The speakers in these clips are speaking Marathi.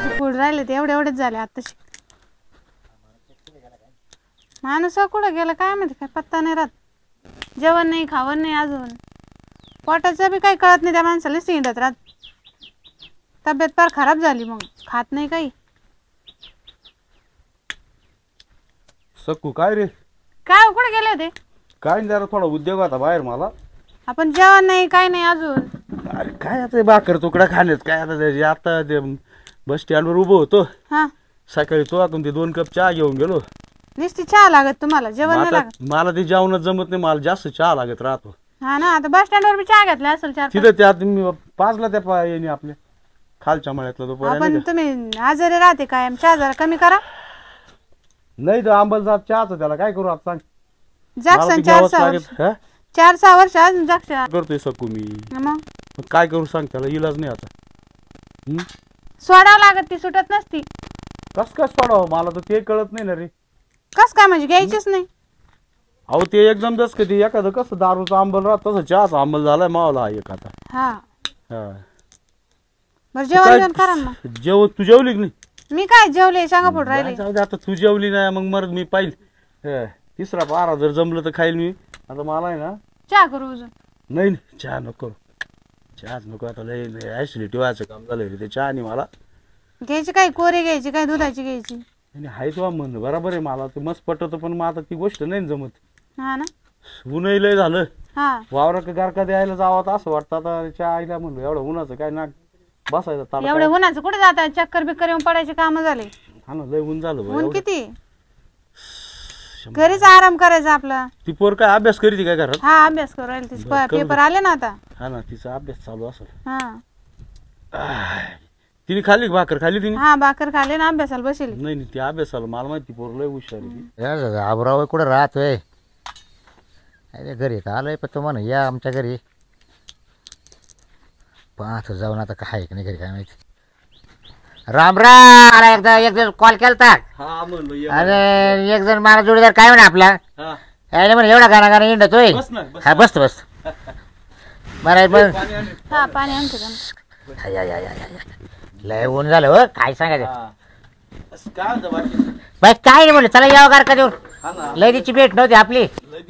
माणसं पुढे राहिले ते एवढेच झाले आताशी. माणूस कुठं गेला काय माहिती, काय पत्ता नाही राहत. जेवण नाही खावण नाही, अजून पोटाचं बी काही कळत नाही त्या माणसाला, हिंडत राहत. तब्येत फार खराब झाली, मग खात नाही काही. सक्कू काय रे? काय कुठे गेले होते? काय जरा थोडा उद्योग होता बाहेर मला. आपण जेवण नाही काय नाही अजून. अरे काय आता भाकर तुकडा खाण्यात काय आता त्याची. आता ते बस स्टँडवर उभं होतो. हा सकाळी तो आपण ते 2 कप चहा घेऊन गेलो. नुसती चहा लागत तुम्हाला, जेवण नाही लागत? मला ते जेवणच जमत नाही, मला जास्त चहा लागत राहतो. हा ना, आता बस स्टँड वर बी चहा घेतला असेल 4-5. तिथं त्यात मी पाजला त्या येणे आपल्या खालच्या मळ्यातला तो पोऱ्या आपण नाही का? तुम्ही आजारी राहते काय, चहा जरा कमी करा. नाही तर आंबलजात चहाचं त्याला काय करू आता सांग. जागसन मला ते घ्यावंच 4-6 वर्ष अजून जागसन करतोय सकू मी. मग काय करू सांग, त्याला इलाज नाही आता. सोडावं लागत, ती सुटत नसती. कस काय सोडावं, मला तर ते कळत नाही ना रे. कस काय म्हणजे घ्यायचीच नाही? अहो ते एकदम जस कधी एखादं कसं दारूचं आंबल राहत तसं चहाचा आंबल झालाय मावला एक आता. हा हा बरं, जेवण करा ना. तू जेवली की नाही? मी काय जेवले, सांगा पुढे राहिले. जाऊ दे आता, तू जेवली नाही मग मरत मी पाहिजे. तिसरा पारा जर जमलं तर खाईल मी. आता मला आहे ना चहा करू अजून? नाही चहा नको, चहाच नको आता. लय ऍसिडिटी व्हायचं काम झालं रे ते चहाने मला. घ्यायची काय, कोरी घ्यायची काय, दुधाची घ्यायची? हाय तुला म्हणणं बरोबर आहे, मला ते मस्त पटत, पण मग आता ती गोष्ट नाही जमत. हा ना, ऊनही लय झालं. हा वावरा गारका द्यायला जावं असं वाटतं. आता चहा आईला म्हणलं एवढं उन्हाचं काय नाक बसायचं. एवढे उन्हाचं कुठे जाता, चक्कर बिक्कर येऊन पडायचे काम झाले. हा ना, लय ऊन झालं. ऊन किती, घरीच आराम करायचा आपला. ती पोर काय अभ्यास करीती काय घरात? हा अभ्यास करू राहील, तिचे पेपर आले ना आता. हा ना, तिचा अभ्यास चालू असेल. हा तिने खाल्ली भाकर खाल्ली तिने? हा भाकर खाल्ली ना, अभ्यासाला बसेल. नाही ती अभ्यासाला मला माहिती, पोर लय हुशार आहे. आबराव कुठं राहतोय? अरे घरी तर आलोय, पण तो म्हणा या आमच्या घरी. पाहतो जाऊन आता काय की नाही घरी काय माहिती. राम राम. एकदा एक जण कॉल केलता. अरे एक जण मला जोडीदार काय म्हणा आपला, म्हणे एवढा गाणा गाणं इंडतोय. हा बसतो बरं. हा पाणी आणतो. लय ऊन झालं हो, काय सांगायचं. बाई काय नाही म्हणलं, चला यावं गार का देऊन. लयदीची भेट नव्हती आपली.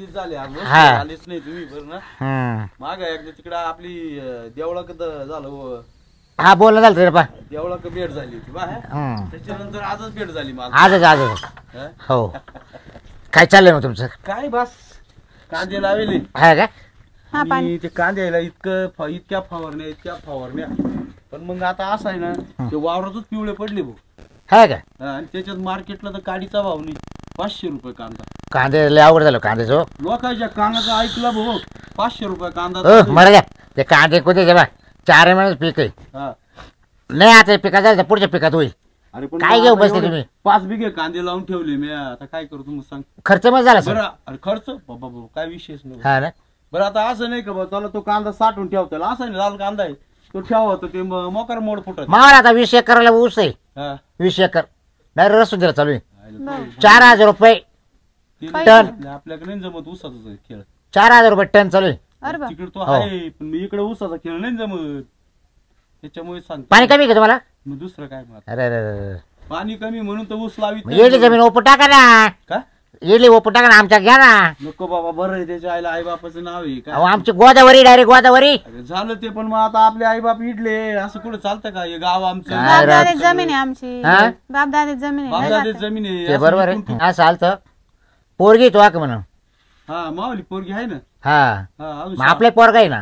हा तुम्ही माग एकदा तिकडे आपली देवळा झालं. हा बोलणं झालं रे. देवळा भेट झाली होती बा, त्याच्यानंतर आजच भेट झाली मला. आजच हो. काय चाललंय मग तुमचं? काय बस कांदे लावले. हा का? आणि ते कांद्याला इतक्या फवारण्या पण मग आता असं आहे ना, ते वावरातच पिवळे पडले भाऊ. हा का? आणि त्याच्यात मार्केटला तर काडीचा भाव नाही. 500 रुपये कांदा. कांदे लय अवघड झालं कांद्याचं. लोकांच्या कानाचं ऐकलं भाऊ, 500 रुपये कांदा. मरा द्या ते कांदे कोणते जेव्हा 4 महिन्याच पीक आहे. नाही आता पिकात जायचं, पुढच्या पिकात होईल. अरे पण काय घेऊ बसले तुम्ही? 5 बिघे कांदे लावून ठेवले मी, आता काय करू तुम्ही सांग. खर्च मग झाला सर? अरे खर्च बाबा काय विशेष नाही. हा ना. बरं आता असं नाही का बा, त्याला तो कांदा साठवून ठेवता असं नाही. लाल कांदा आहे तो ठेवा, ते मोकार मोड फुटत. मला आता 20 एकरला ऊस आहे. 20 एकर नाही रसून दिला चालू आहे. 4000 रुपये टन. आपल्याकडे नाही जमत ऊसाचा खेळ. 4000 रुपये टन चालू आहे. तिकडे तो आहे, पण मी इकडे ऊसाचा खेळ नाही जमत. त्याच्यामुळे सांग. पाणी कमी का तुम्हाला? मग दुसरं काय मग, अरे पाणी कमी म्हणून तर ऊस लावित. येली जमीन ओपू टाका ना. का येली ओपू टाका ना, आमच्या घ्या ना. नको बाबा, बरं आहे त्याच्या आईला आई बापाचं नाव आहे का? आमची गोदावरी डायरेक्ट गोदावरी झालं ते. पण मग आता आपले आई बाप इडले असं कुठं चालतं का? हे गाव आमचं बापदादी जमीन आहे आमची. बापदादी जमीन आहे. बापदादी जमीन आहे. बरोबर आहे. हा चालतं. पोरगी तो का म्हणा. हा मावली पोरगी आहे ना. हा आपले पोरगा आहे ना.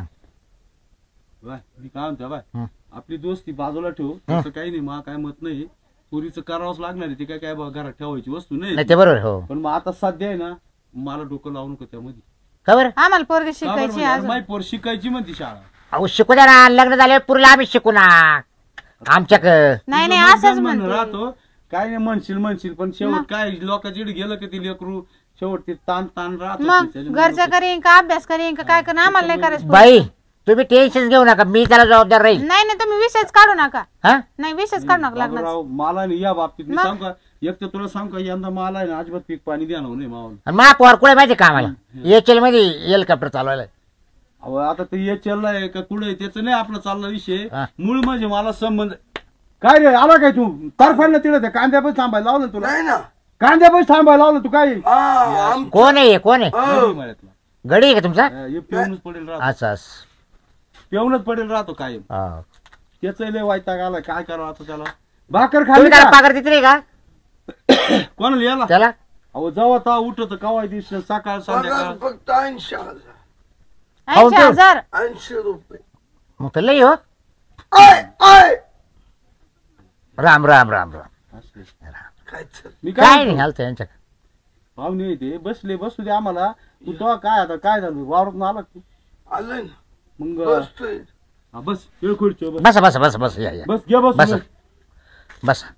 मी काय म्हणतो बाय, आपली दोस्ती बाजूला ठेवू, तसं काही नाही. मला काय मत नाही, पुरीचं करावंच लागणार आहे. ते काय घरात ठेवायची वस्तू नाही. ते बरोबर हो. पण मग आता सध्या आहे ना, मला डोकं लावू नको त्यामध्ये. खबर आम्हाला पोरगी शिकायची. माझी पोर शिकायची म्हणती शाळा. अहो शिकू द्या ना, लग्न झाले पुरीला आम्ही शिकू ना आमच्याक. नाही असंच राहतो. काय नाही म्हणशील पण शेवट काय लोकांच्या इकडे गेलं की ती लेकरू शेवट ते ताण राहतो. मग घरचा करीन का अभ्यास करीन का काय करेन, आम्हाला नाही करायचं. बाई तुम्ही टेन्शन घेऊ नका, मी त्याला जबाबदार राहील. नाही तुम्ही विषयच काढू नका. नाही विषयच काढू नका लग्नाचा. मला नाही या बाबतीत मी सांग का, एक तर तुला सांग का, यंदा मला आहे ना अजिबात पीक पाणी द्यावं नाही मावलं. मा पोर कुठे माहिती का आम्हाला, एचएल मध्ये हेलिकॉप्टर चालवायला. आता ते एचएल आहे का कुठे त्याचं नाही आपलं चालला विषय. मूळ म्हणजे मला संबंध काय रे आला काय तू तरफाडलं तिला त्या कांद्या पण थांबायला लावलं तुला नाही ना कांद्या पण थांबायला लावलं तू काय कोण आहे कोण आहे मळ्यातला गडी आहे का तुमचा हे पिऊनच पडेल राहतो असं असं. पिऊनच पडेल राहतो कायम हा. त्याच लय वैताग आला काय करावं आता त्याला भाकर तुम्ही खाली त्याला का? पगार देते नाही का कोणाला याला त्याला अहो जेव्हा ता उठत कवा दिवस सकाळ संध्याकाळ पगार फक्त 80,000 80,000 80 रुपये मग तर लई हो आय आय राम राम राम राम. असं. काय चाल मी काय काय नाही हालत यांच्या पाहुणे ते बसले बसू दे आम्हाला तू तेव्हा काय आता काय झालं वावरात आला तू आलं ना मग बसतोय हा, बस येळ खुर्ची बस बसा बसा बसा बस या या बस घे बस बसा बसा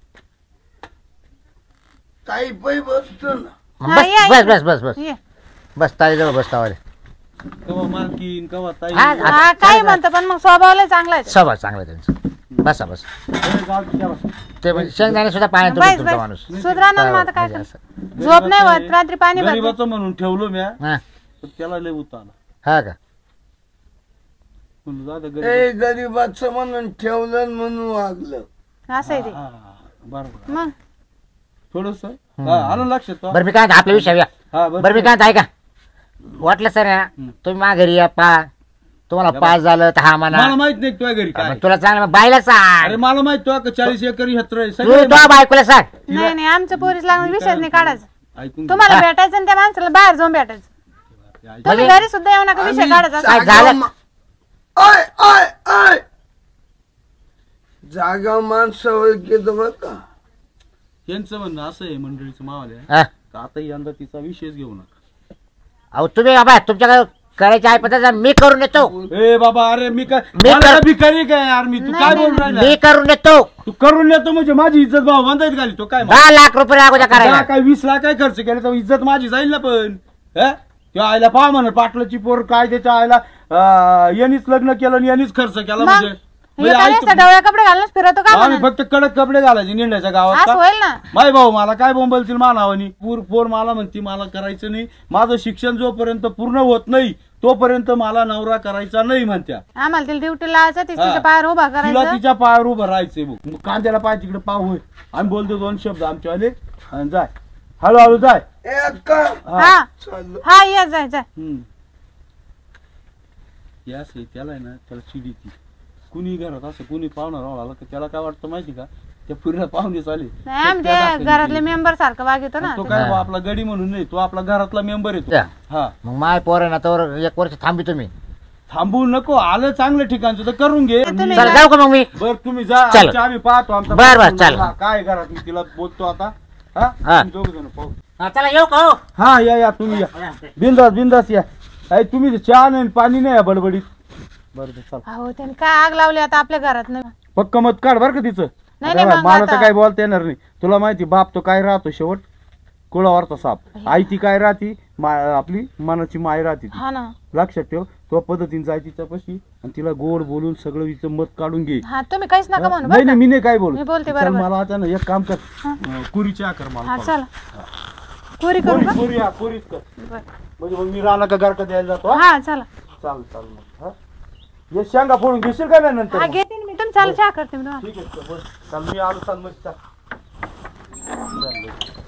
ताई पै बसतो ना हा, या, बस या. बस बस बस ये. बस ताईजवळ बस तावाले कवा मालकीन कवा ताई हा, हा काय म्हणतो पण मग स्वभावला चांगला आहे सभा चांगला आहे त्यांचं बसा बस अरे जाऊ दे, बस. ते म्हणजे शेंगदाणे सुद्धा पाण्यात बस तुमचा माणूस बस सुधराना मग आता काय म्हणजे करणार? असं. झोप नाही होत रात्री पाणी भरते गरीबाचं म्हणून ठेवलो म्या हा पण त्याला लय उतारला हा का म्हणून जाऊ दे ए गरीब गरीबाचं म्हणून ठेवलं आणि म्हणून वागलं असं आहे ते हा, बरोबर मग थोडस आलं लक्षात तो. बरं मी काय म्हणतो, आपल्या विषय या हा बरं मी काय म्हणतो, ऐका वाटलं सर ना तुम्ही माघारी या पा तुम्हाला पास झालं तर हा म्हणा मला माहित नाही तुझ्या घरी काय मग तुला चांगलं मग बायला सांग अरे मला माहित तुला 40 एकर हेत्र आहे तू सगळे तो बायकोला सांग नाही नाही आमचं पोरीस लागून विषयच नाही काढायचं ऐकून घे. तुम्हाला भेटायचं आणि त्या माणसाला बाहेर जाऊन भेटायचं ऐक. तुम्ही घरी सुद्धा येऊ नका विषय काढायचा काय झालं? आय आय आय जागा माणसावर घेतो बरं का त्यांचं म्हणणं असं आहे मंडळीचं मावाल्या हा. का आता यंदा तिचा विषयच घेऊ नका अहो तुम्ही बाबा तुमच्याकडे करायची आहे पद्धत मी करून येतो ए बाबा अरे मी काय मी मला कर- भिकारी काय यार मी तू नाही, काय नाही, बोल राहिला मी करून येतो तू करून येतो म्हणजे माझी इज्जत भाव बांधायत घाली तो काय 10 लाख रुपये अगोदर करायला काय 20 लाख काय खर्च केला तर इज्जत माझी जाईल ना पण त्या आईला पहा म्हण पाटलाची पोर काय त्याच्या आईला यांनीच लग्न केलं आणि यांनीच खर्च केला म्हणजे हे काय नुसतं ढवळ्या कपडे घालूनच फिरवतो का आम्ही म्हणून? फक्त कडक कपडे घालायचे निंड्याच्या गावात असं का? होईल ना माय भाऊ मला काय बोंबलतील मानावानी पोर मला म्हणती मला करायचं नाही माझं शिक्षण जोपर्यंत पूर्ण होत नाही तोपर्यंत मला नवरा करायचा नाही म्हणत्या आम्हाला तिला ड्युटी लावायचं तिच्या हा. पायावर उभा तिला करायचं तिच्या पायावर उभं राहायचंय बघ मग कांद्याला पाय तिकडे पाव होय आम्ही बोलतो 2 शब्द आमचे आले आणि जाय हळूहळू जाय ए अक्का हा चाललो हा ये जाय जाय यास आहे त्याला आहे ना त्याला चिडी ती कुणी घरात असं कुणी पाहुणा राहून आला का त्याला काय वाटतं माहिती का त्या पूर्ण पाहुणे चाले नाही आमच्या घरातले मेंबर सारखं वागतो ना तो काय बुवा आपला गडी म्हणून नाही तो आपला घरातला मेंबर येतो त्या. हा मग माय पोर आहे ना तर 1 वर्ष थांबी तुम्ही थांबू नको आलं चांगलं ठिकाणचं तर करून घे तुम्ही चल जाऊ का मग मी बर तुम्ही जा चल. आमच्या आम्ही पाहतो आमचा बर, बर, पाहुणा. चल. हा, काय घरात मी तिला बोलतो आता हा. तुम्ही दोघं जण पाहू हा, चला येऊ का हो? हा या तुम्ही या बिंदास बिंदास या अरे तुम्ही चहा नाही पाणी नाही या बडबडीत बरं चल अहो त्याने काय आग लावली आता आपल्या घरात नाही पक्क मत काढ बरं का तिचं नाही, आता मग मला तर आता- काही बोलता येणार नाही तुला माहिती बाप तो काय राहतो शेवट कुळावरचा साप आई ती काय राहती आपली मनाची माय राहते ती. हा ना लक्षात ठेव तो पद्धतीने जाय तिच्यापाशी आणि तिला गोड बोलून सगळं तिचं मत काढून घे हा तुम्ही काहीच नका म्हणू नाही बरं नाही मी नाही काय बोल मी बोलते बरोबर. मला आता ना एक काम कर पुरीची आकर का? मला हा चला पुरी करू का पुरी हा पुरीच कर बरं. म्हणजे मग मी राणा का गारका द्यायला जातो हा? हा चला चालेल चालेल मग हा हे शेंगा फोडून घेशील का नाही नंतर हा मग? घेते ना मी तुम्ही चाल चहा करते मी तुम्हाला ठीक आहे चल, बस. चाल मी आलो चाल मग चाल